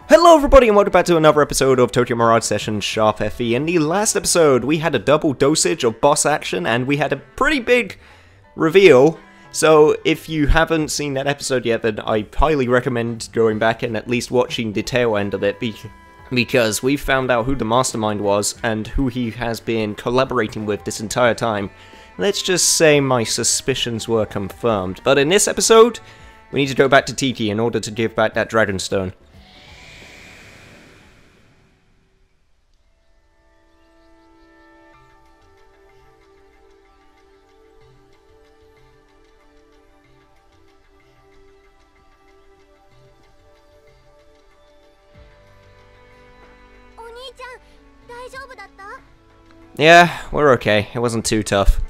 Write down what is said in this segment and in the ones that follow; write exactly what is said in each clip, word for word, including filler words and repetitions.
Hello everybody and welcome back to another episode of Tokyo Mirage Session Sharp F E. In the last episode we had a double dosage of boss action and we had a pretty big reveal. So if you haven't seen that episode yet, then I highly recommend going back and at least watching the tail end of it, because we found out who the mastermind was and who he has been collaborating with this entire time. Let's just say my suspicions were confirmed. But in this episode, we need to go back to Tiki in order to give back that Dragonstone. Yeah, we're okay. It wasn't too tough.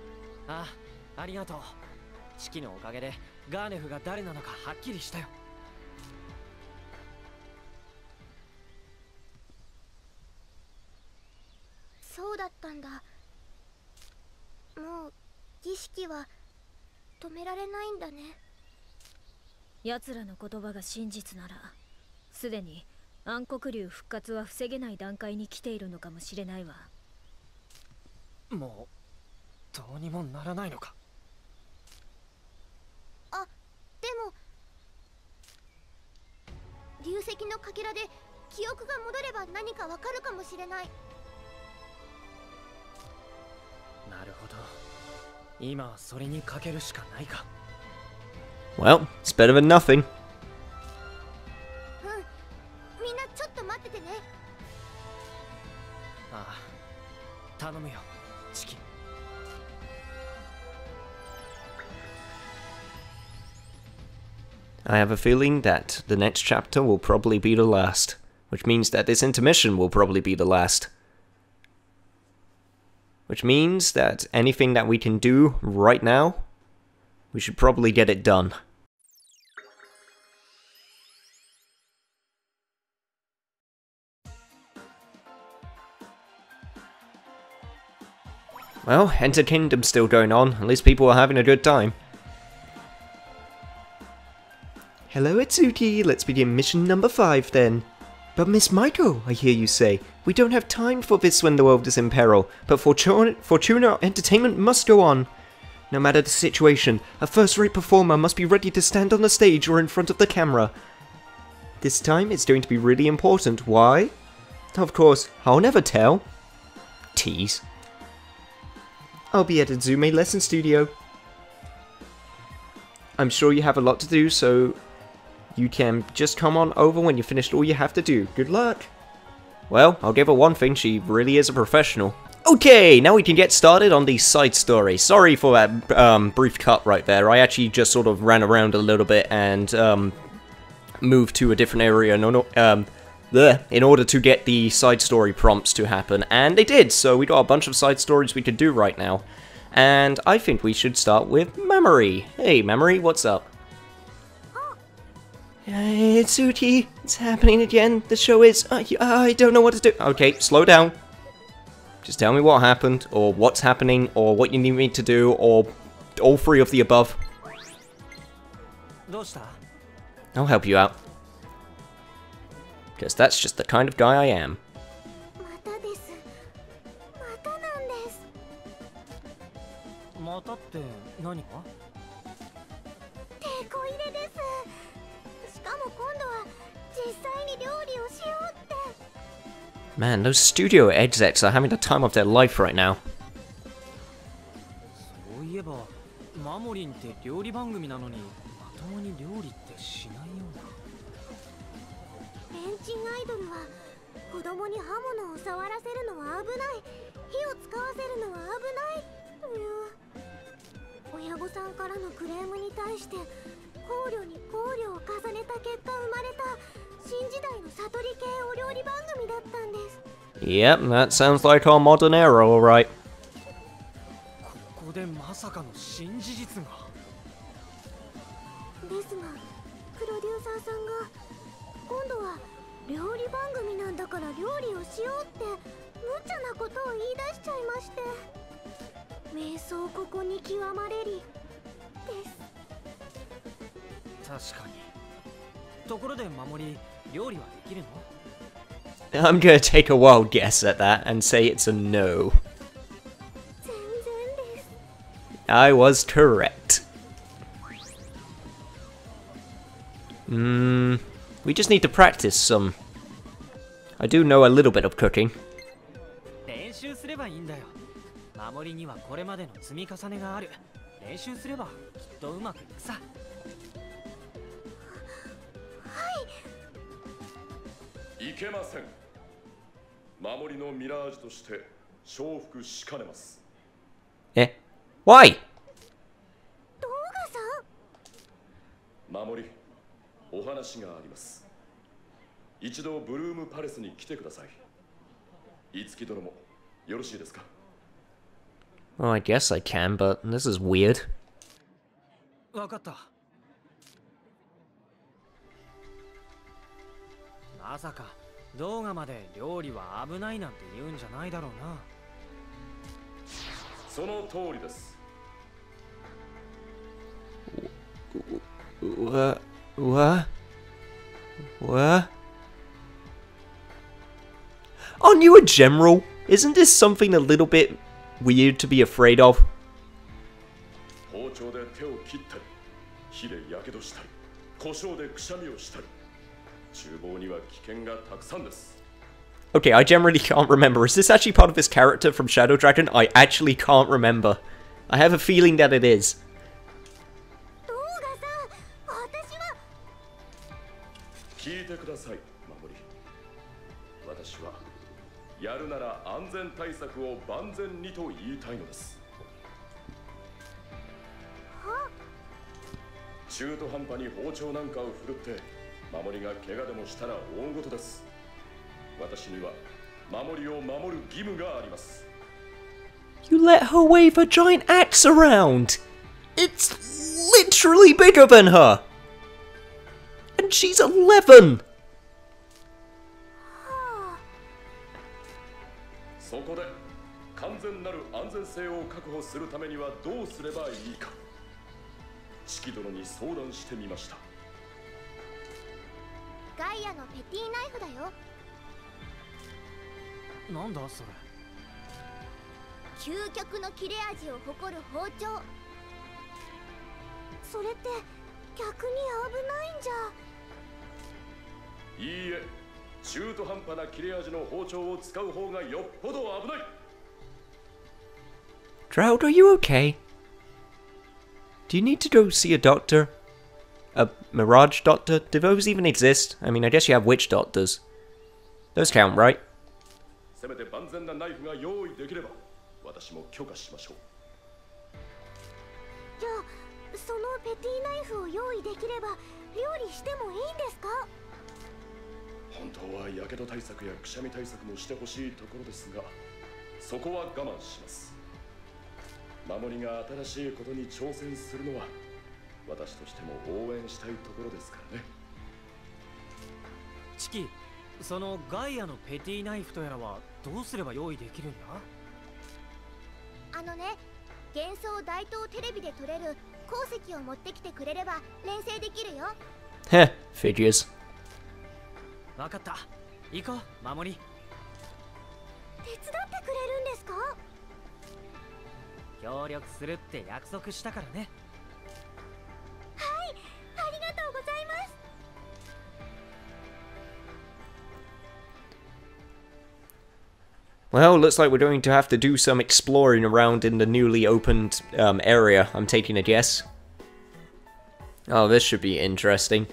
Well, it's better than nothing. I have a feeling that the next chapter will probably be the last, which means that this intermission will probably be the last. Which means that anything that we can do right now, we should probably get it done. Well, Enter Kingdom's still going on, at least people are having a good time. Hello Atsuki, let's begin mission number five then. But Miss Maiko, I hear you say, we don't have time for this when the world is in peril, but Fortuna, Fortuna Entertainment must go on. No matter the situation, a first-rate performer must be ready to stand on the stage or in front of the camera. This time it's going to be really important. Why? Of course, I'll never tell. Tease. I'll be at Izume Lesson Studio. I'm sure you have a lot to do, so you can just come on over when you finished all you have to do. Good luck! Well, I'll give her one thing, she really is a professional. Okay, now we can get started on the side story. Sorry for that um, brief cut right there. I actually just sort of ran around a little bit and um, moved to a different area no, no, um, bleh, in order to get the side story prompts to happen. And they did, so we got a bunch of side stories we could do right now. And I think we should start with Mamori. Hey, Mamori, what's up? Uh, it's Uti. It's happening again. The show is... Uh, I don't know what to do. Okay, slow down. Just tell me what happened, or what's happening, or what you need me to do, or all three of the above. I'll help you out. Because that's just the kind of guy I am. Man, those studio execs are having the time of their life right now. Yep, that sounds like our modern era, alright. I'm gonna take a wild guess at that and say it's a no. I was correct. Hmm, we just need to practice some. I do know a little bit of cooking. Eh? Why? Mamori, お話があります。一度ブルームパレスに来てください。いつき殿もよろしいですか? Well, I guess I can, but this is weird. わかった。まさか動画まで料理は危ないなんて言うんじゃないだろうな。 その通りです。 What? What? What? Aren't you a general? Isn't this something a little bit weird to be afraid of? 包丁で手を切ったり、火で火傷したり、胡椒でくしゃみをしたり、厨房には危険がたくさんです。 Okay, I generally can't remember. Is this actually part of his character from Shadow Dragon? I actually can't remember. I have a feeling that it is. 聞いてください、守り。私はやるなら安全対策を万全にと言いたいのです。中途半端に包丁なんかを振るって守りが怪我でもしたら大事です。私には守りを守る義務があります。 You let her wave a giant axe around. It's literally bigger than her. And she's eleven! そこで完全なる安全性を確保するためにはどうすればいいか、チキ殿に相談してみました。 ガイアのペティナイフだよ。 なんだそれ。 究極の切れ味を誇る包丁。それって逆に危ないんじゃ。 いいえ、中途半端な切れ味の包丁を使う方がよっぽど危ない。 Drought, are you okay? Do you need to go see a doctor? A Mirage doctor? Do those even exist? I mean, I guess you have witch doctors. Those count, right? せめて万全なナイフが用意できれば、私も許可しましょう。 じゃあ、そのペティナイフを用意できれば料理してもいいんですか？ 本当は火傷対策やくしゃみ対策もしてほしいところですが、そこは我慢します。守りが新しいことに挑戦するのは私としても応援したいところですからね。 チキ、そのガイアのペティナイフとやらはどうすれば用意できるんだ？ あのね、幻想大東テレビで撮れる鉱石を持ってきてくれれば錬成できるよ。 Heh, figures. わかった。行こう、守り。 手伝ってくれるんですか？ 協力するって約束したからね。 はい、ありがとうございます。 Well, looks like we're going to have to do some exploring around in the newly opened um, area, I'm taking a guess. Oh, this should be interesting.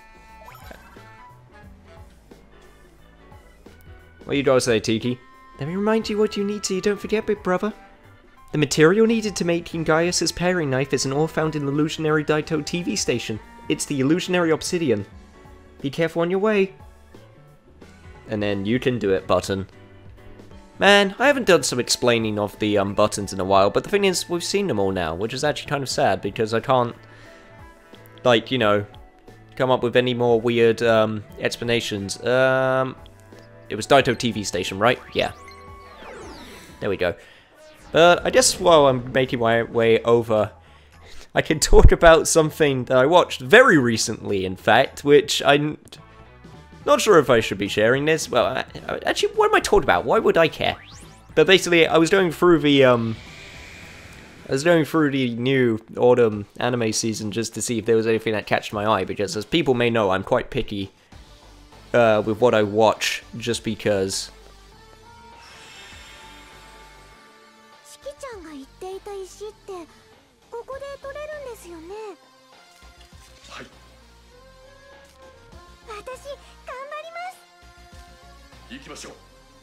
What do you gotta say, Tiki? Let me remind you what you need so you don't forget, big brother. The material needed to make King Gaius' paring knife is an ore found in the illusionary Daito T V station. It's the illusionary obsidian. Be careful on your way. And then you can do it button. Man, I haven't done some explaining of the um, buttons in a while, but the thing is, we've seen them all now, which is actually kind of sad, because I can't, like, you know, come up with any more weird um, explanations. Um... It was Daito T V station, right? Yeah. There we go. But I guess while I'm making my way over, I can talk about something that I watched very recently, in fact, which I... Not sure if I should be sharing this. Well, I, I, actually, what am I talking about? Why would I care? But basically, I was going through the, um... I was going through the new autumn anime season just to see if there was anything that catched my eye, because as people may know, I'm quite picky uh, with what I watch, just because... しきちゃんが言っていた石ってここで取れるんですよね。 はい。 私頑張ります。 行きましょう。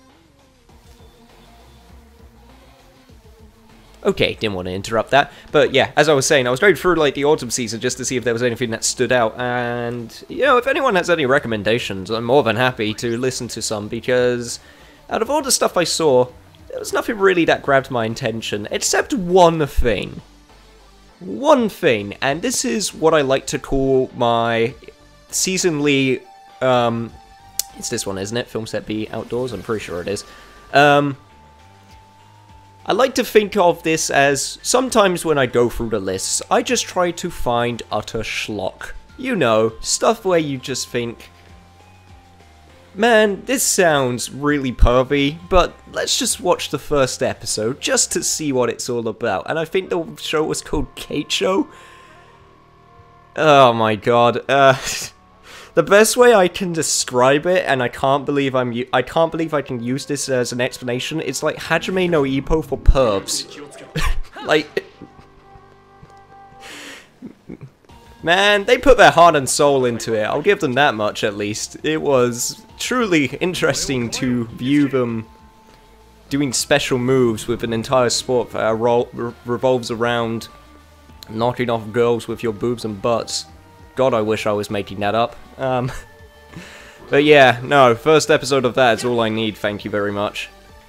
Okay, didn't want to interrupt that, but yeah, as I was saying, I was going through like the autumn season just to see if there was anything that stood out, and you know, if anyone has any recommendations, I'm more than happy to listen to some, because out of all the stuff I saw, there was nothing really that grabbed my attention, except one thing. One thing, and this is what I like to call my seasonally, um, it's this one, isn't it? Film Set B Outdoors, I'm pretty sure it is. Um... I like to think of this as, sometimes when I go through the lists, I just try to find utter schlock. You know, stuff where you just think, man, this sounds really pervy, but let's just watch the first episode just to see what it's all about. And I think the show was called Kate Show. Oh my god, uh... the best way I can describe it, and I can't believe I'm I can't believe I can use this as an explanation, it's like Hajime no Ippo for pervs. Like, man, they put their heart and soul into it. I'll give them that much at least. It was truly interesting to view them doing special moves with an entire sport that re revolves around knocking off girls with your boobs and butts. God, I wish I was making that up. Um, but yeah, no, first episode of that is all I need, thank you very much.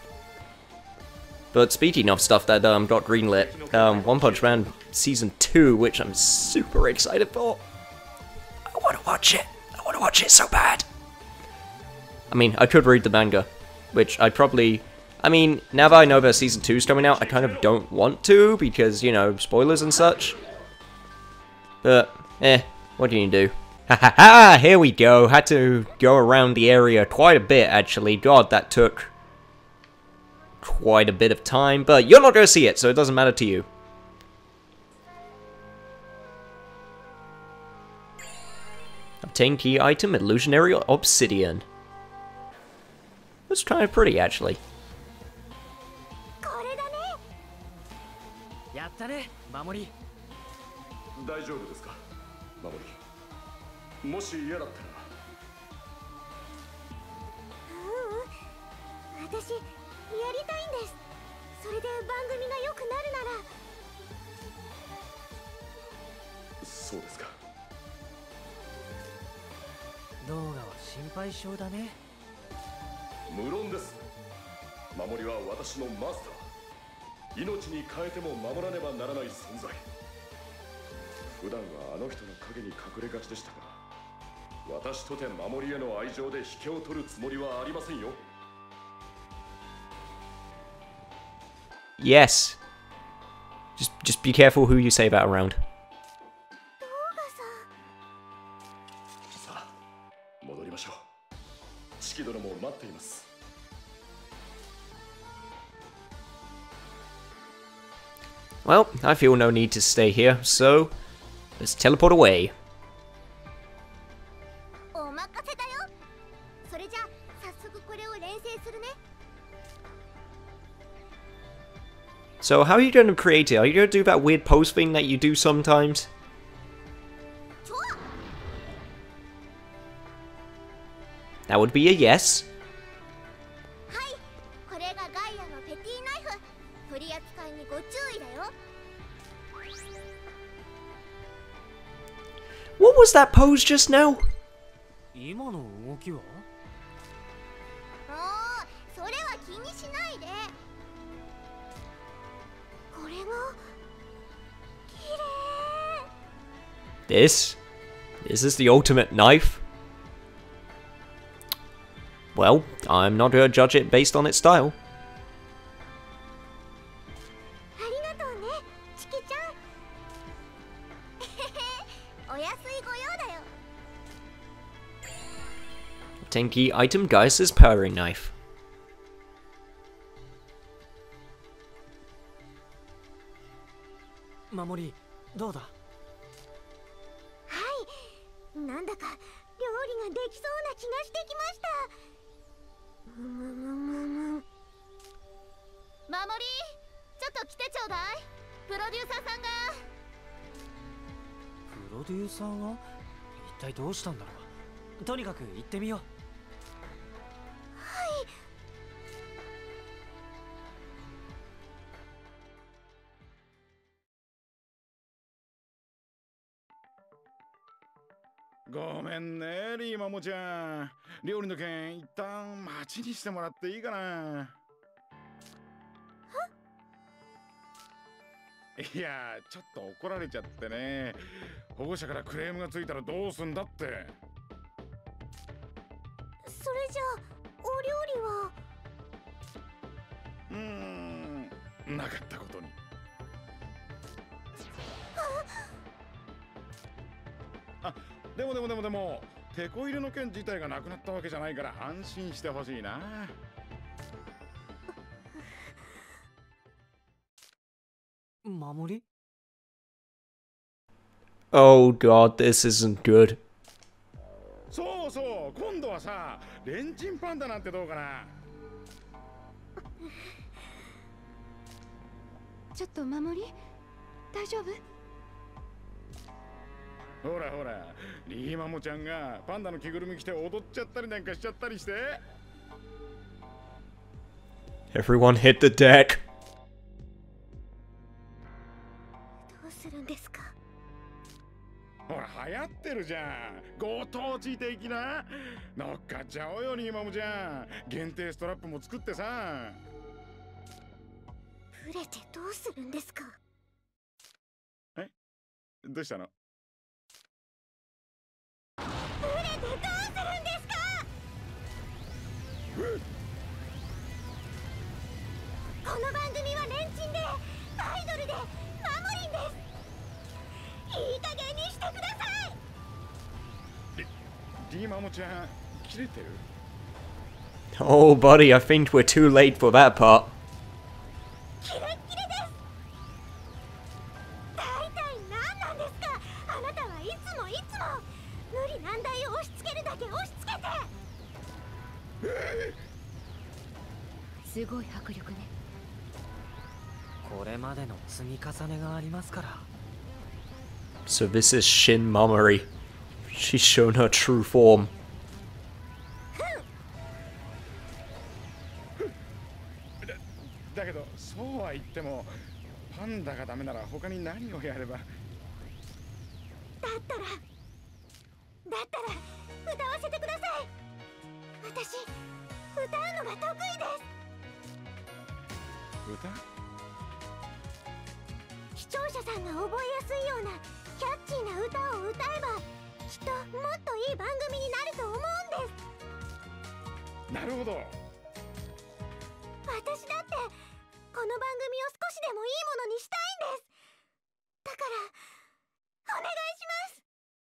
But speaking of stuff that um, got greenlit, um, One Punch Man Season two, which I'm super excited for. I want to watch it. I want to watch it so bad. I mean, I could read the manga, which I probably... I mean, now that I know that Season two is coming out, I kind of don't want to, because, you know, spoilers and such. But, eh. What can you do? Ha ha ha! Here we go. Had to go around the area quite a bit, actually. God, that took quite a bit of time. But you're not going to see it, so it doesn't matter to you. Obtain key item, illusionary obsidian. That's kind of pretty, actually. これだね。 やったね、守。 大丈夫ですか、守。もし嫌だったら。 ううん、私やりたいんです。それで番組が良くなるなら。 そうですか。 動画は心配性だね。 無論です。守りは私のマスター。命に変えても守らねばならない存在。普段はあの人の影に隠れがちでしたが、私とて守りへの愛情で引けを取るつもりはありませんよ。 Yes. Just, just be careful who you say that around. さあ、戻りましょう。四季殿も待っています。 Well, I feel no need to stay here, so let's teleport away. お任せだよ。それじゃ早速これを連成するね。 So how are you going to create it? Are you going to do that weird pose thing that you do sometimes? That would be a yes. はい、これがガイアのペティナイフ。取り扱いにご注意だよ。 What was that pose just now? 今の動きは？ おー、それは気にしないで。これが綺麗。 This? Is this the ultimate knife? Well, I'm not going to judge it based on its style. ありがとうね、チキちゃん。お安いご用だよ。 and key item Geist's powering knife. 守りどうだ。 はい、なんだか料理ができそうな気がしてきました。むむむむむ。守り、ちょっと来てちょうだい。プロデューサーさんが。 プロデューサーが一体どうしたんだろう。とにかく行ってみよう。 はい。 ごめんねリーマモちゃん、料理の件一旦待ちにしてもらっていいかな。いやちょっと怒られちゃってね。保護者からクレームがついたらどうすんだって。 それじゃあお料理は。 うーん、なかったことに。あ、でもでもでもでもテこ入れの件自体がなくなったわけじゃないから安心してほしいな。 守り Oh god, this isn't good. そうそう、今度はさ、レンチンパンダなんてどうかな。 ちょっと守り、大丈夫？ ほらほら、リーマモちゃんがパンダの着ぐるみ着て踊っちゃったりなんかしちゃったりして。 Everyone hit the deck. どうするんですか？ ほら流行ってるじゃん、ご当地的な。乗っかっちゃおうよリーマモちゃん。限定ストラップも作ってさ。 ブレてどうするんですか？ え、どうしたの？ ブレてどうするんですか？この番組はレンチンでアイドルでマモリンです。いい加減にしてください。 リ、リーマモちゃん切れてる？ Oh buddy, I think we're too late for that part. キレッキレです。大体何なんですか？あなたはいつもいつも無理難題を押し付けるだけ押し付けて。すごい迫力ね。 これまでの積み重ねがありますから。 So this is Shin Mamori. She's shown her true form. だ, だけどそうは言ってもパンダがダメなら他に何をやれば。 だったらだったら歌わせてください。私歌うのが得意です。 歌？ 視聴者さんが覚えやすいようなキャッチーな歌を歌えばきっともっといい番組になると思うんです。 なるほど。 私だってこの番組を少しでもいいものにしたいんです。だからお願いします。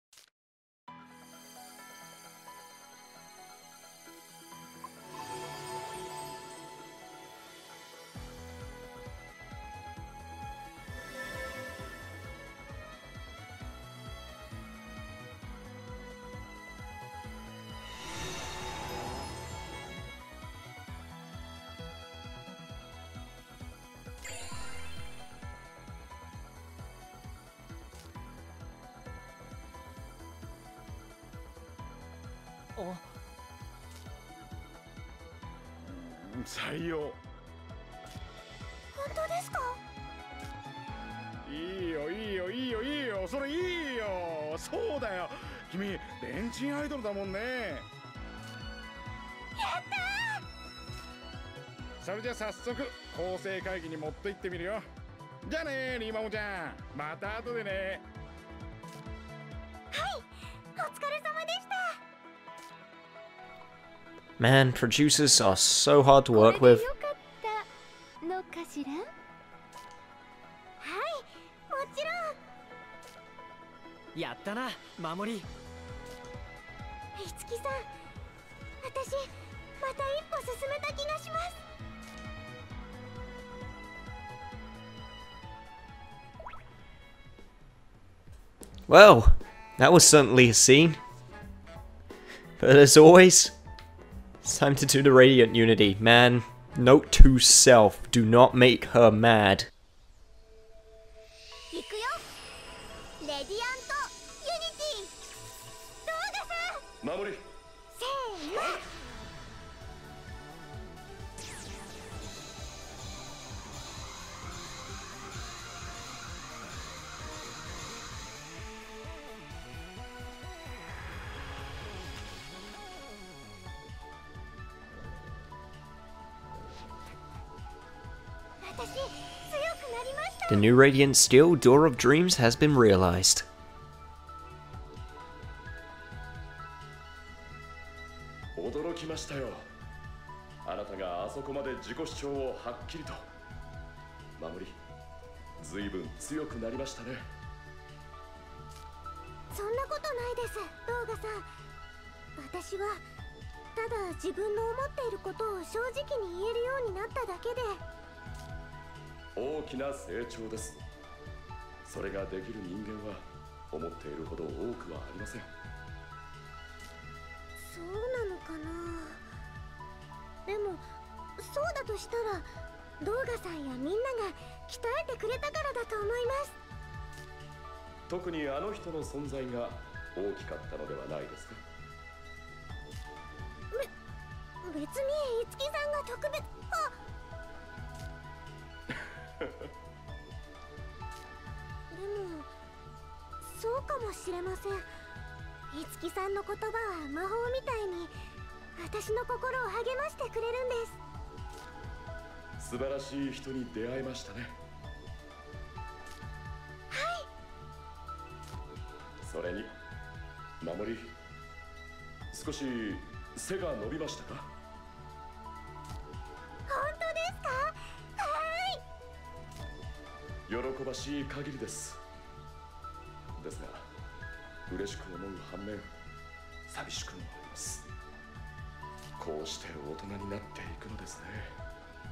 採用。 本当ですか？ いいよいいよいいよいいよ、それいいよ。そうだよ、君レンチンアイドルだもんね。 やったー。それじゃ早速構成会議に持って行ってみるよ。じゃあねリーマモちゃん、また後でね。 はい、お疲れ様でした。 Man, producers are so hard to work これ with. でよかったのかしら？はい、もちろん。 やったな守り。 いつきさん、 私また一歩進めた気がします。 Well, that was certainly a scene. But as always, it's time to do the Radiant Unity. Man, note to self, do not make her mad. 行くよ。レディアントユニティ。動画さん。 守り。 せーの。 The new Radiant Steel Door of Dreams has been realized. 驚きましたよ。あなたがあそこまで自己主張をはっきりと。守り、ずいぶん強くなりましたね。 そんなことないです、動画さん。私はただ自分の思っていることを正直に言えるようになっただけで。 大きな成長です。それができる人間は思っているほど多くはありません。 そうなのかな。でもそうだとしたら動画さんやみんなが鍛えてくれたからだと思います。 特にあの人の存在が大きかったのではないですか。 べ別に五木さんが特別。あっでもそうかもしれません。五木さんの言葉は魔法みたいに私の心を励ましてくれるんです。 素晴らしい人に出会いましたね。 はい。 それに守り、少し背が伸びましたか。 本当ですか。はい。 喜ばしい限りです。ですが、嬉しく思う反面、寂しくもあります。こうして大人になっていくのですね。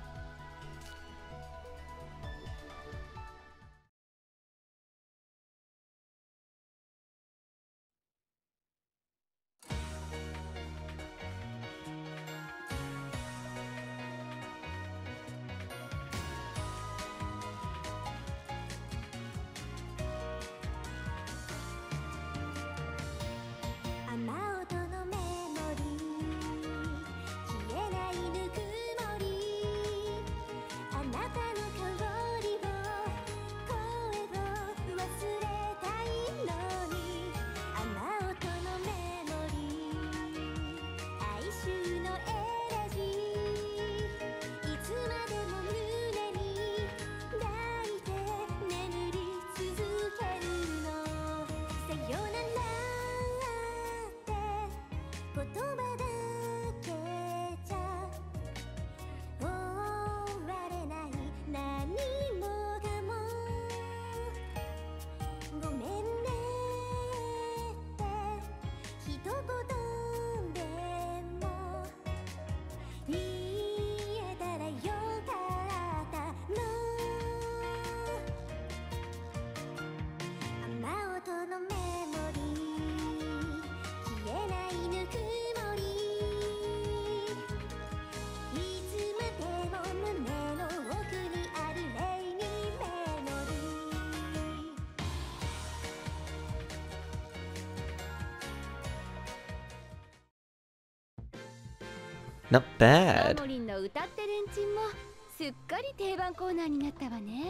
Not bad. マモリンの歌ってレンチンもすっかり定番コーナーになったわね。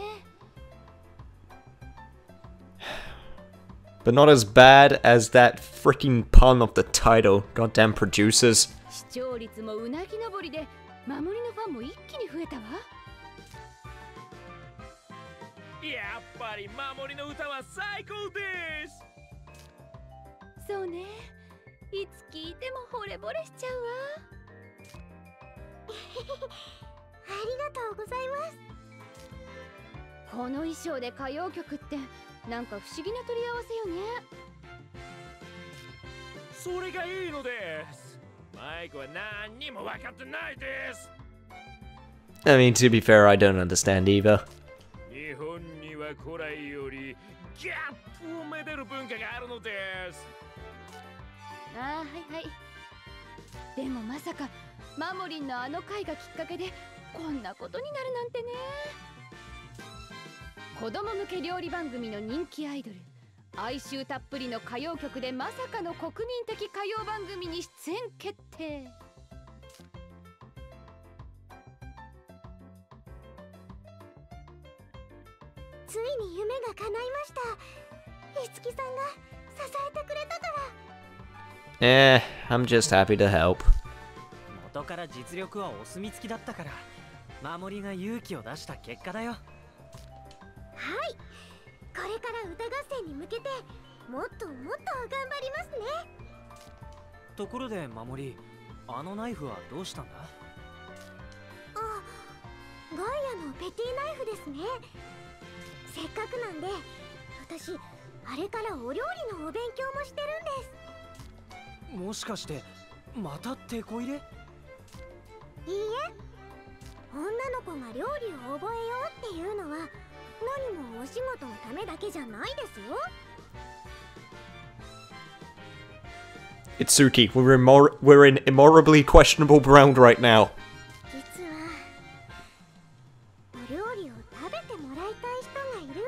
But not as bad as that freaking pun of the title. Goddamn producers. 視聴率もうなぎ登りで、マモリのファンも一気に増えたわ。 やっぱりマモリの歌は最高です。 そうね。いつ聞いても惚れ惚れしちゃうわ。 ありがとうございます。 この衣装で歌謡曲ってなんか不思議な取り合わせよね。 それがいいのです。 I mean, to be fair, I don't understand either. 日本には古来よりギャップをめでる文化があるのです。 ああ、はいはい。でもまさかマモリンのあの回がきっかけでこんなことになるなんてね。子供向け料理番組の人気アイドル、哀愁たっぷりの歌謡曲でまさかの国民的歌謡番組に出演決定。 ついに夢が叶いました。いつきさんが支えてくれたから。 Eh, I'm just happy to help. 元から実力はお墨付きだったから、守りが勇気を出した結果だよ。 はい、これから歌合戦に向けてもっともっと頑張りますね。 ところで守り、あのナイフはどうしたんだ？ あ、ガイアのペティナイフですね。せっかくなんで私あれからお料理のお勉強もしてるんです。 もしかしてまたテこ入れ？いいえ、女の子が料理を覚えようっていうのは何もお仕事のためだけじゃないですよ。 Itsuki, we're, immor we're in immorably questionable ground right now. 実はお料理を食べてもらいたい人がいるんです。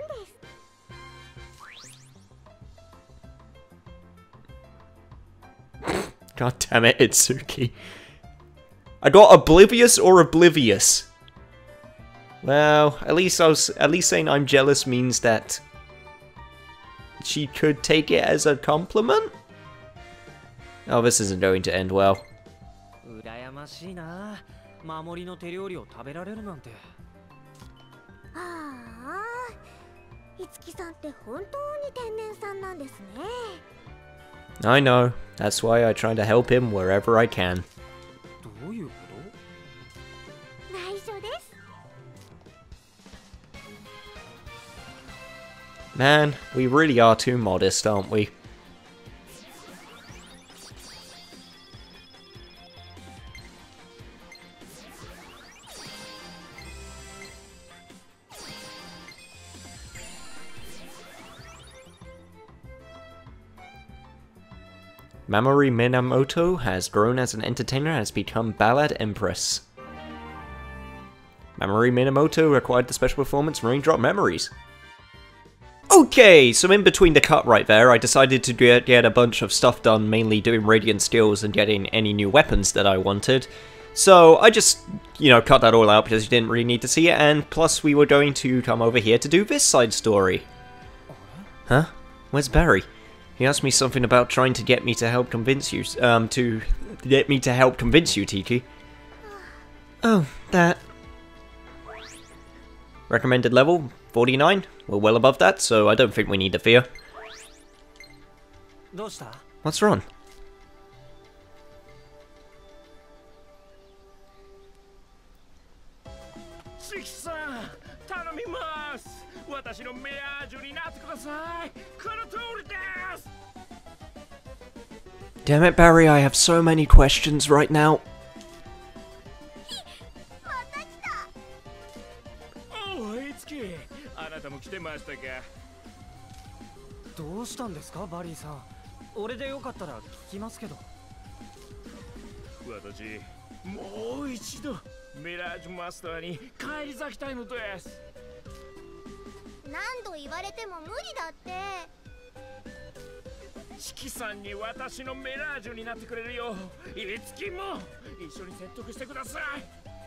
God damn it, Itsuki. I got oblivious or oblivious? Well, at least I was at least saying I'm jealous means that she could take it as a compliment? Oh, this isn't going to end well. 羨ましいな。守りの手料理を食べられるなんて。 ああ、いつきさんって本当に天然さんなんですね。 I know. That's why I try to help him wherever I can. どういうこと？ 内緒です。 Man, we really are too modest, aren't we? Mamori Minamoto has grown as an entertainer and has become Ballad Empress. Mamori Minamoto acquired the special performance Raindrop Memories. Okay, so in between the cut right there, I decided to get, get a bunch of stuff done, mainly doing Radiant skills and getting any new weapons that I wanted. So I just, you know, cut that all out because you didn't really need to see it, and plus we were going to come over here to do this side story. Huh? Where's Barry? He asked me something about trying to get me to help convince you, um, to get me to help convince you, Tiki. Oh, that. Recommended level, forty-nine. We're well above that, so I don't think we need to fear. What's wrong? 私のミラージュになってください。この通りです。 Damn it, Barry, I have so many questions right now. また来た。 おい、いつき、あなたも来てましたか。 どうしたんですか、バリーさん。俺でよかったら聞きますけど。 私、もう一度ミラージュマスターに返り咲きたいのです。 何度言われても無理だって。 チキさんに私のミラージュになってくれるよ。いつきも一緒に説得してください。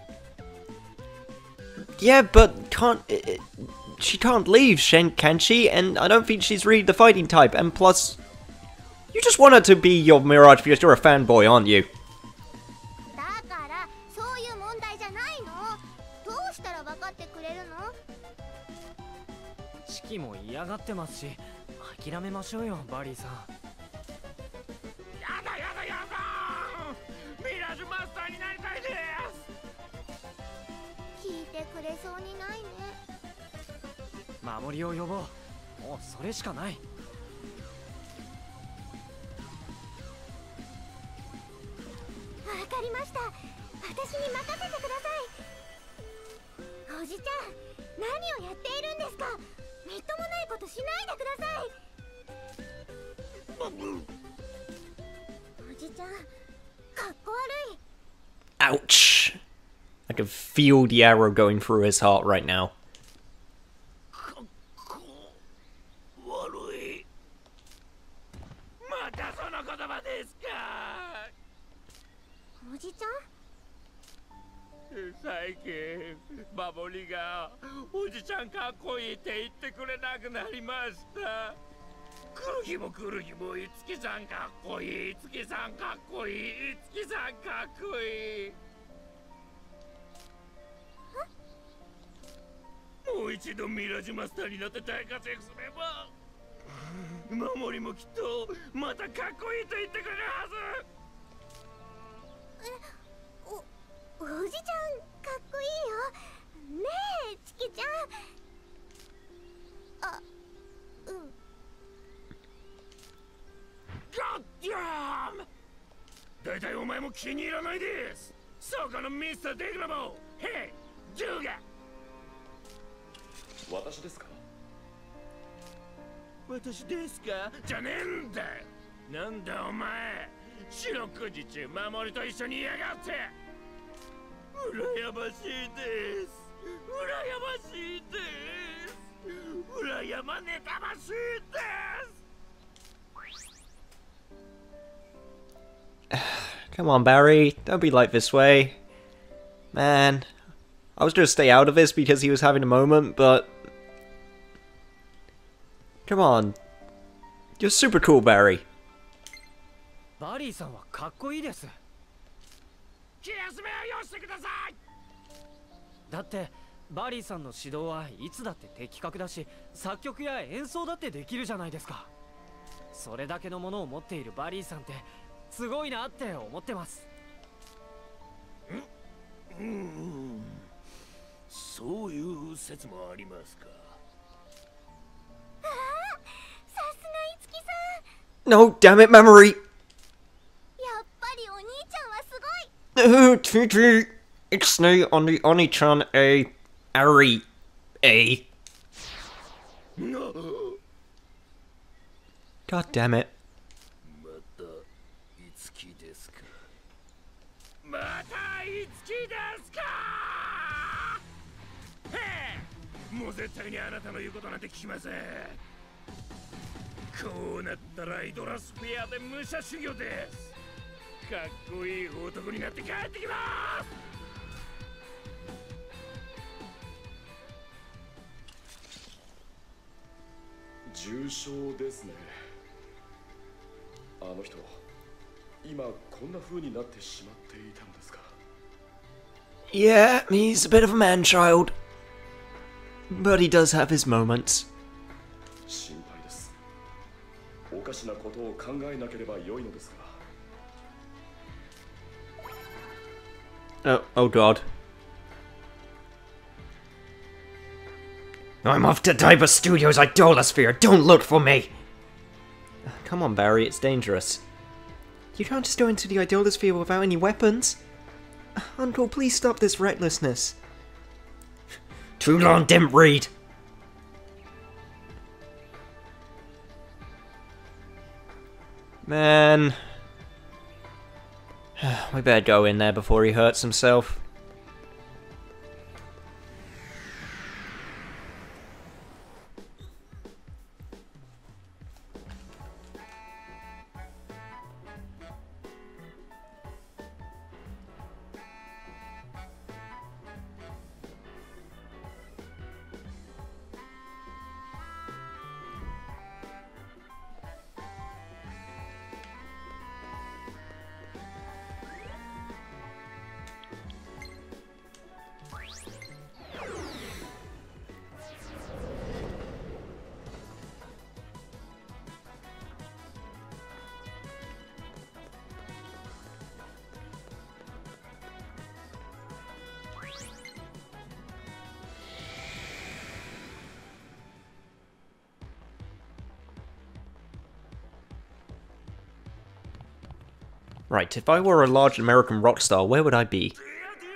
Yeah, but can't uh, she can't leave, Shen, can she? And I don't think she's really the fighting type. And plus, you just want her to be your Mirage because you're a fanboy, aren't you? だからそういう問題じゃないの。どうしたら分かってくれるの？ チキも嫌がってますし、諦めましょうよ、バリーさん。 やだやだやだ。ミラージュマスターになりたいです。 聞いてくれそうにないね。 守りを呼ぼう。もうそれしかない。 に任せてください。おじちゃん、何をやっているんですか。みっともないことしないでください。おじちゃん、かっこ悪い。 Ouch! I can feel the arrow going through his heart right now. 悪い。またその言葉ですか。 おじちゃん、 最近守りがおじちゃんかっこいいって言ってくれなくなりました。来る日も来る日もいつきさんかっこいい、いつきさんかっこいい、いつきさんかっこいい。もう一度ミラージュマスターになって大活躍すれば守りもきっとまたかっこいいと言ってくれるはず。 お、おじちゃんかっこいいよねえ、チキちゃん。あ、うん。 ガッダーム。だいたいお前も気に入らないです。そこのミスターデグラモ。ヘイ、ドゥガ。 私ですか。 私ですかじゃねえんだよ。なんだお前、四六時中守りと一緒にいやがって。羨ましいです。羨ましいです。羨まねたましいです。 Come on, Barry. Don't be like this way. Man, I was gonna stay out of this because he was having a moment, but... Come on. You're super cool, Barry. バリーさんはかっこいいです。 気休めをよしてください。 だってバリーさんの指導はいつだって的確だし、作曲や演奏だってできるじゃないですか。それだけのものを持っているバリーさんってすごいなって思ってます。 うーん、そういう説もありますか。 ああ、さすがいつきさん。 No, damn it, Mamori! やっぱりお兄ちゃんはすごい。 Oh, Titi! Ixnay on the Oni-chan a Ari a. God damn it. またいつきですか。またいつきですか。へえ、もう絶対にあなたの言うことなんて聞きません。こうなったらイドラスフェアで武者修行です。かっこいい男になって帰ってきます。 重傷ですね。あの人、今こんな風になってしまっていたんですか。 Yeah, he's a bit of a man-child. But he does have his moments. 心配です。おかしなことを考えなければ良いのですが。 Oh, oh god. I'm off to Daiba Studios Idolasphere. Don't look for me. Come on, Barry. It's dangerous. You can't just go into the Idolasphere without any weapons. Uncle, please stop this recklessness. Too long, didn't read. Man. We better go in there before he hurts himself. Right, if I were a large American rock star, where would I be?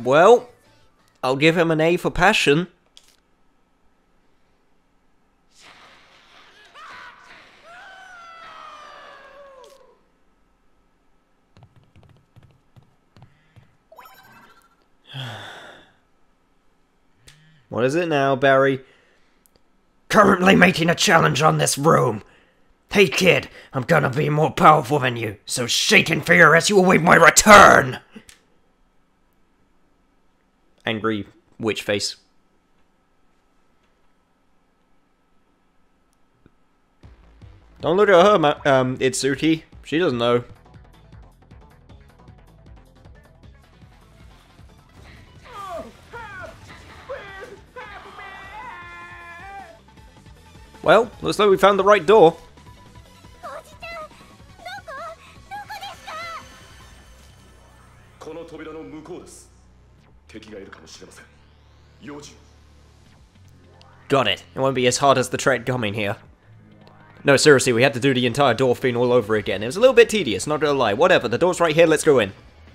Well, I'll give him an A for passion. What is it now, Barry? Currently making a challenge on this room. Hey kid, I'm gonna be more powerful than you, so shake in fear as you await my return! Angry witch face. Don't look at her, ma um, Itsuki. She doesn't know. Well, looks like we found the right door. この扉の向こうです。敵がいるかもしれません。用心。 Got it. It won't be as hard as the trek coming here. No, seriously, we had to do the entire door thing all over again. It was a little bit tedious, not gonna lie. Whatever, the door's right here, let's go in.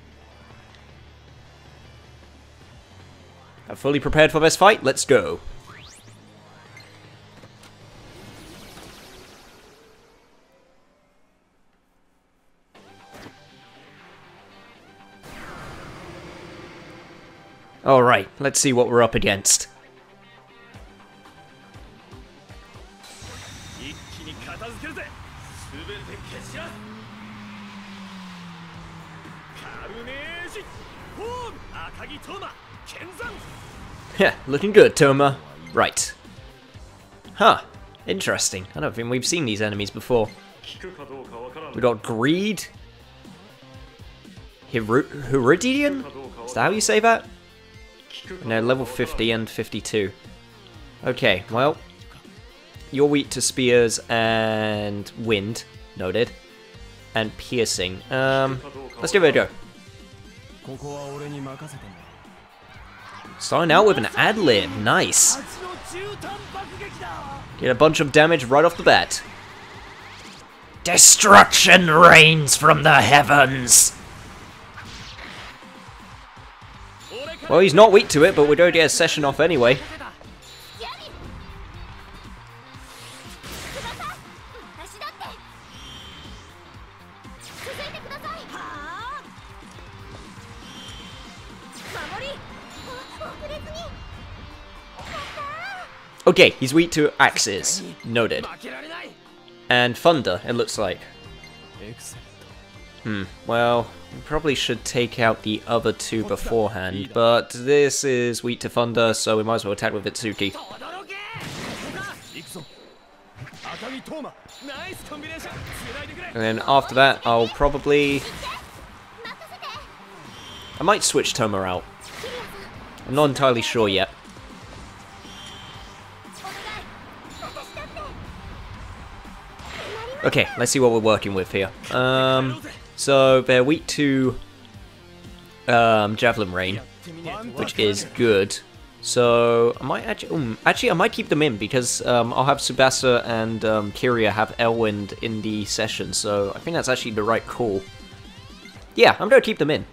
I'm fully prepared for this fight, let's go. Alright, let's see what we're up against. Yeah, looking good, Toma. Right. Huh. Interesting. I don't think we've seen these enemies before. We got Greed. Hiru Heridian? Is that how you say that? No, level fifty and fifty-two. Okay, well. You're weak to spears and wind. Noted. And piercing. Um, let's give it a go. Starting out with an ad-lib. Nice. Get a bunch of damage right off the bat. Destruction rains from the heavens. Well, he's not weak to it, but we don't get a session off anyway. Okay, he's weak to axes. Noted. And thunder, it looks like. Hmm, well, we probably should take out the other two beforehand, but this is weak to thunder, so we might as well attack with Itsuki. And then after that, I'll probably... I might switch Toma out. I'm not entirely sure yet. Okay, let's see what we're working with here. Um, so they're weak to um, Javelin Rain, which is good. So I might actually, um, actually I might keep them in because um, I'll have Tsubasa and um, Kiria have Elwind in the session. So I think that's actually the right call. Yeah, I'm gonna keep them in,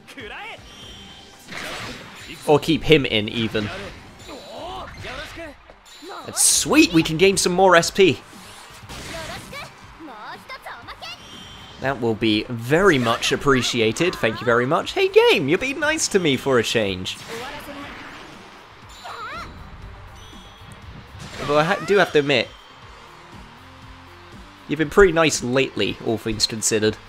or keep him in even. That's sweet. We can gain some more S P. That will be very much appreciated. Thank you very much. Hey game, you're being nice to me for a change. Although I ha do have to admit, you've been pretty nice lately, all things considered.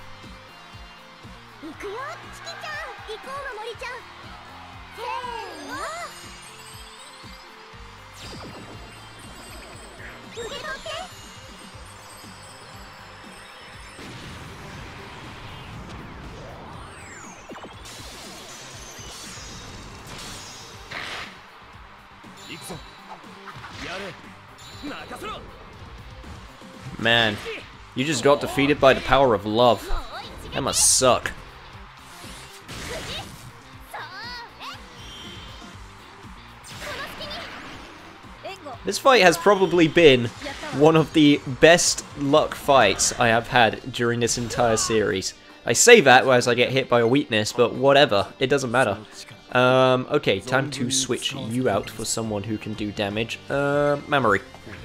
Man, you just got defeated by the power of love. That must suck. This fight has probably been one of the best luck fights I have had during this entire series. I say that as I get hit by a weakness, but whatever, it doesn't matter. Um, okay, time to switch you out for someone who can do damage. Uh, Mamori.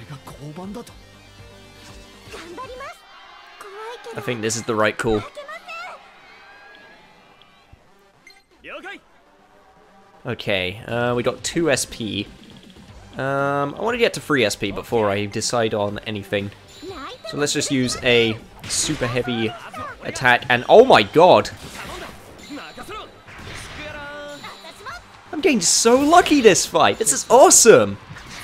I think this is the right call. Okay, uh, we got two S P. Um, I want to get to three S P before I decide on anything. So let's just use a super heavy attack, and oh my god! I'm getting so lucky this fight! This is awesome!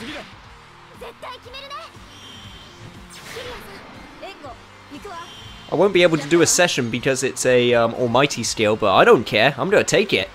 I won't be able to do a session because it's a um, almighty skill, but I don't care. I'm gonna take it.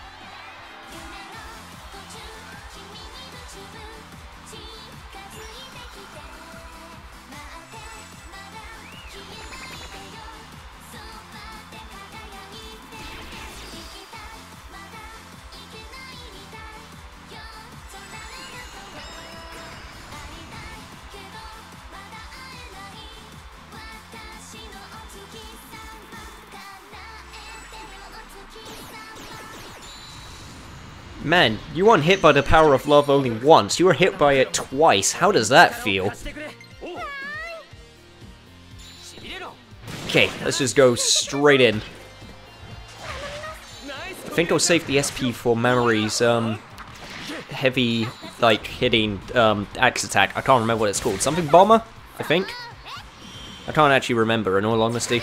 Man, you weren't hit by the power of love only once, you were hit by it twice. How does that feel? Okay, let's just go straight in. I think I'll save the S P for Mamori's um, heavy, like, hitting um, axe attack. I can't remember what it's called. Something bomber, I think? I can't actually remember, in all honesty.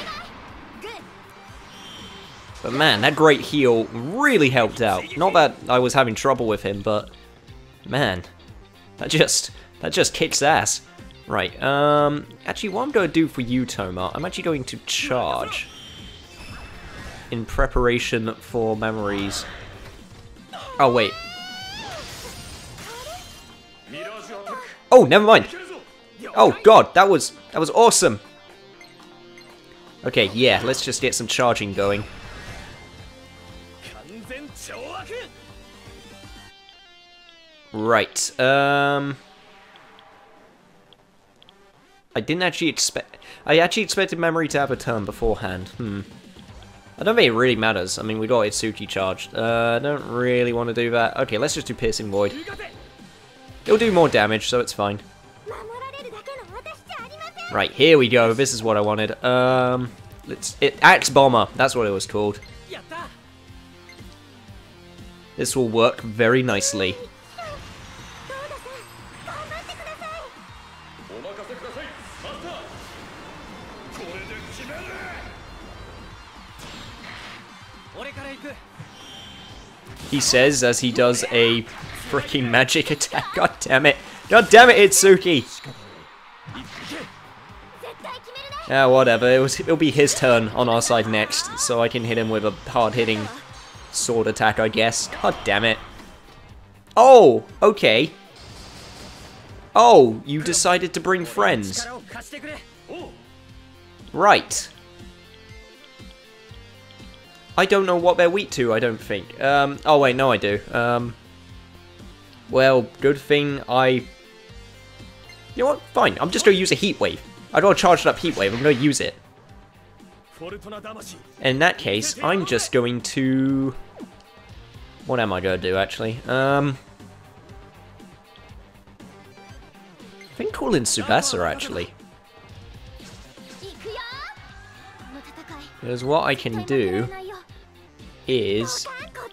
But man, that great heal really helped out. Not that I was having trouble with him, but man, that just that just kicks ass. Right. Um. Actually, what I'm going to do for you, Toma, I'm actually going to charge in preparation for Mamori's. Oh wait. Oh, never mind. Oh god, that was that was awesome. Okay, yeah, let's just get some charging going. Right, um... I didn't actually expect... I actually expected Mamori to have a turn beforehand. Hmm. I don't think it really matters. I mean, we got Itsuki charged. Uh, I don't really want to do that. Okay, let's just do Piercing Void. It'll do more damage, so it's fine. Right, here we go. This is what I wanted. Um, let's... It, Axe Bomber. That's what it was called. This will work very nicely. He says as he does a freaking magic attack. God damn it. God damn it, Itsuki. Yeah, whatever. It was, it'll be his turn on our side next, so I can hit him with a hard-hitting sword attack, I guess. God damn it. Oh, okay. Oh, you decided to bring friends. Right. I don't know what they're weak to, I don't think. Um, oh wait, no I do. Um, well, good thing I... You know what? Fine, I'm just going to use a Heat Wave. I got a charged up Heat Wave, I'm going to use it. In that case, I'm just going to... What am I going to do, actually? Um... I think call in Tsubasa, actually. Because what I can do is...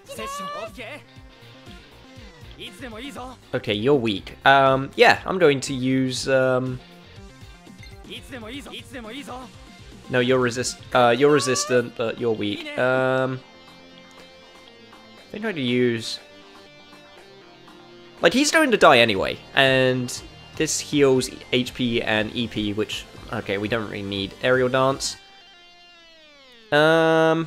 Okay, you're weak. Um, yeah, I'm going to use, um... No, you're resist. Uh, you're resistant, but you're weak. Um, I think I'm going to use... Like, he's going to die anyway, and this heals H P and E P, which... Okay, we don't really need Aerial Dance. Um...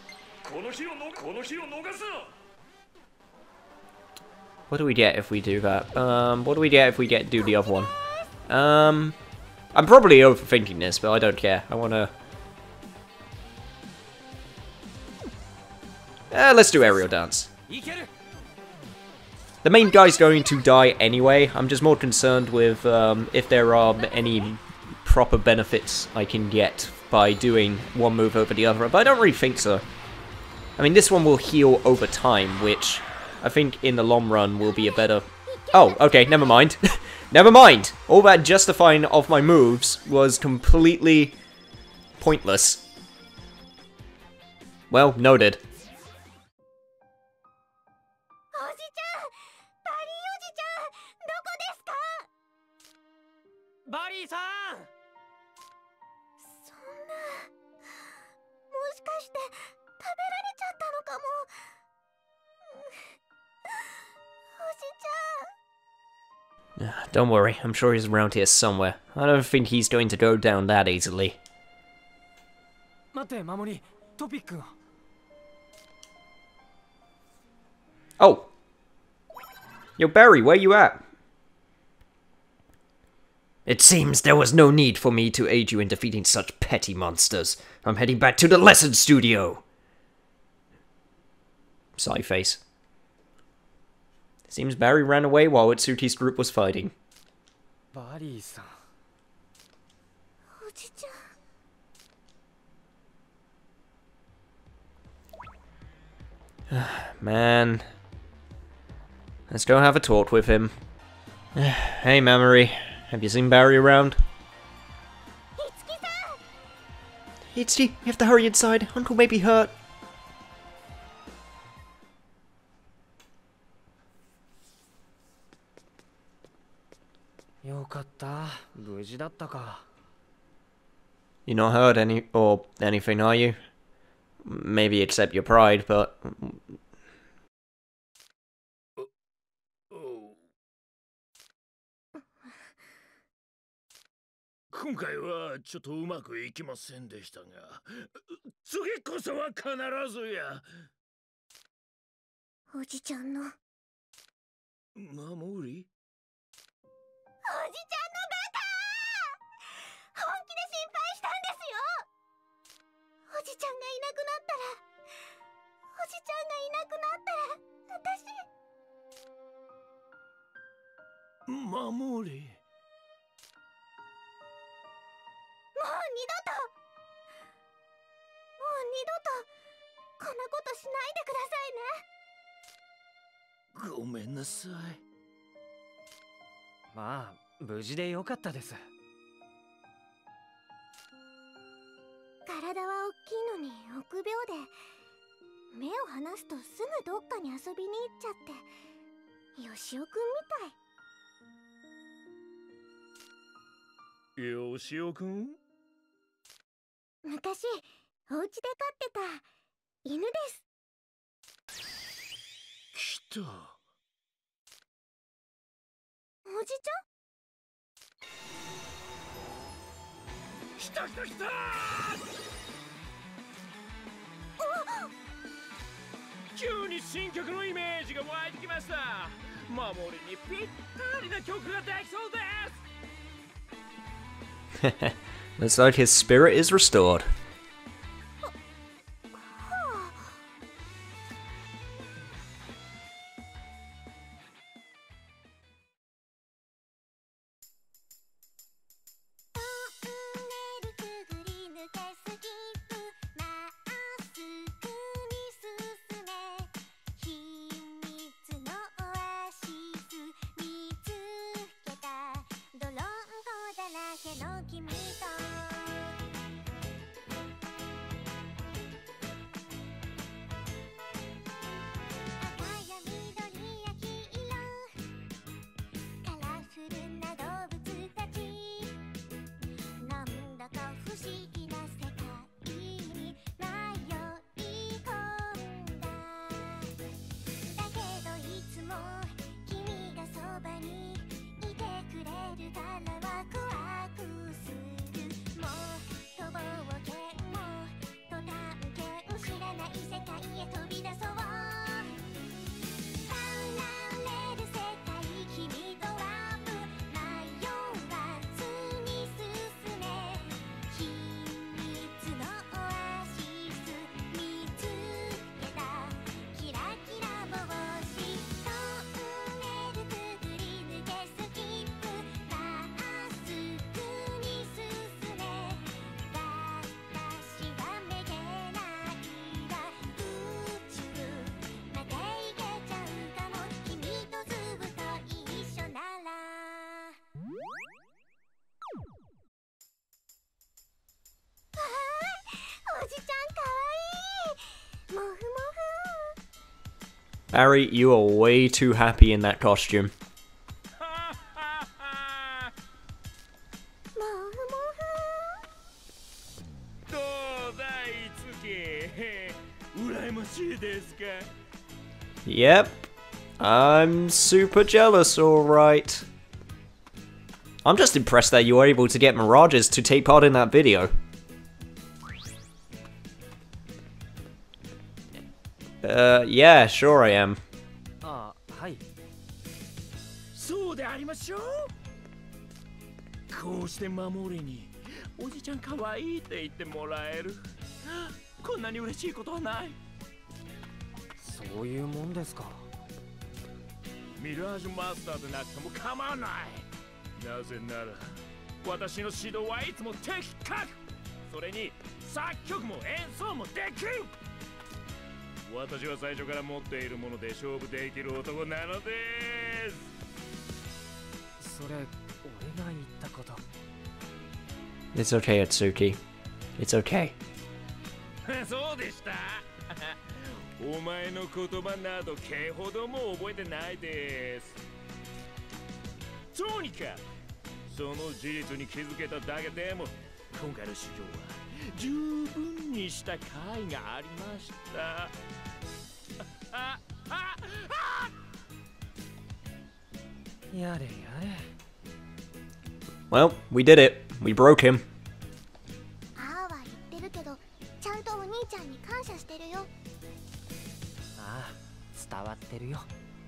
What do we get if we do that? Um, what do we get if we get do the other one? Um... I'm probably overthinking this, but I don't care. I want to... Uh, let's do Aerial Dance. The main guy's going to die anyway. I'm just more concerned with um, if there are any proper benefits I can get by doing one move over the other, but I don't really think so. I mean, this one will heal over time, which I think in the long run will be a better... Oh, okay, never mind. Never mind! All that justifying of my moves was completely pointless. Well, noted. Barry さん。 そんな、もしかして食べられちゃったのかも。おじちゃん。 Don't worry, I'm sure he's around here somewhere. I don't think he's going to go down that easily. 待って、守り、トピックが。 Oh! Yo, Barry, where you at? It seems there was no need for me to aid you in defeating such petty monsters. I'm heading back to the lesson studio! Sigh face. Seems Barry ran away while Itsuti's group was fighting. バリーさん。 おじちゃん。 Man. Let's go have a talk with him. Hey, Mamori. Have you seen Barry around? Itsuki, you have to hurry inside. Uncle may be hurt. よかった。無事だったか。 You're not hurt any or anything, are you? Maybe except your pride, but... 今回はちょっとうまくいきませんでしたが、次こそは必ずや。 おじちゃんの。おじちゃんのバ守り？ カ！本気で心配したんですよ。おじちゃんがいなくなったら、おじちゃんがいなくなったら、私。 守り。 もう二度ともう二度とこんなことしないでくださいね。 ごめんなさい。 まあ、無事でよかったです。 体は大きいのに臆病で、目を離すとすぐどっかに遊びに行っちゃって、よしおくんみたい。 よしおくん？ 昔お家で飼ってた犬です。 来た。 おじちゃん？来た来た来た！急に新曲のイメージが湧いてきました。守りにぴったりな曲ができそうです。 Looks like his spirit is restored. Barry, you are way too happy in that costume. もふもどうだいつき羨ましいですか Yep. I'm super jealous, alright. I'm just impressed that you were able to get Mirages to take part in that video. Uh, yeah, sure I am. ああ、はい。 そうでありましょうこうして守りにおじちゃんかわいいって言ってもらえるこんなに嬉しいことはないそういうもんですか。 ミラージュマスターでなくても構わないなぜなら私の指導はいつも的確それに作曲も演奏もできる私は最初から持っているもので勝負できる男なのですそれ、俺が言ったこと。 It's okay, Atsuki. It's okay. そうでしたお前の言葉など毛ほども覚えてないですとにかくその事実に気づけただけでも今回の修行は十分にした甲斐がありましたあああやれやれ。 Well, we did it. We broke him. ああは言ってるけどちゃんとお兄ちゃんに感謝してるよ。 ああ、伝わってるよ。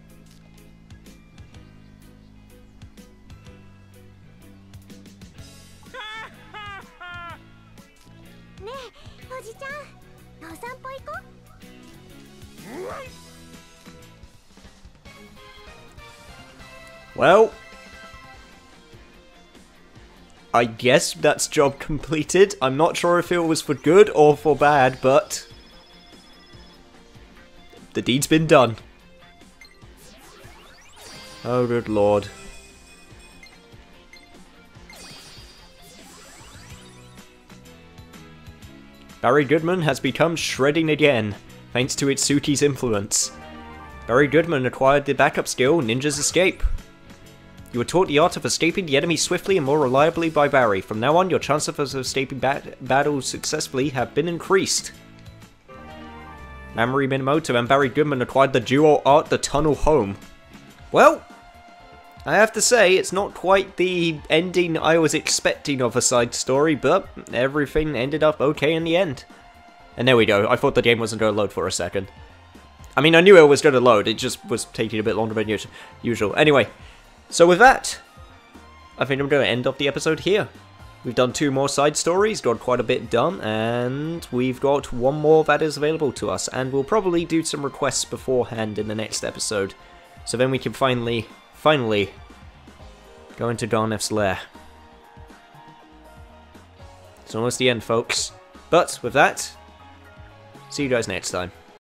ねえおじちゃん、お散歩行こう。 Well, I guess that's job completed. I'm not sure if it was for good or for bad, but the deed's been done. Oh, good lord. Barry Goodman has become shredding again, thanks to Itsuki's influence. Barry Goodman acquired the backup skill Ninja's Escape. You were taught the art of escaping the enemy swiftly and more reliably by Barry. From now on, your chances of escaping bat battles successfully have been increased. Mamori Minamoto and Barry Goodman acquired the duo art The Tunnel Home. Well, I have to say, it's not quite the ending I was expecting of a side story, but everything ended up okay in the end. And there we go, I thought the game wasn't going to load for a second. I mean, I knew it was going to load, it just was taking a bit longer than usual. Anyway, so with that, I think I'm going to end off the episode here. We've done two more side stories, got quite a bit done, and we've got one more that is available to us, and we'll probably do some requests beforehand in the next episode, so then we can finally, finally, go into Garneth's lair. It's almost the end, folks. But with that, see you guys next time.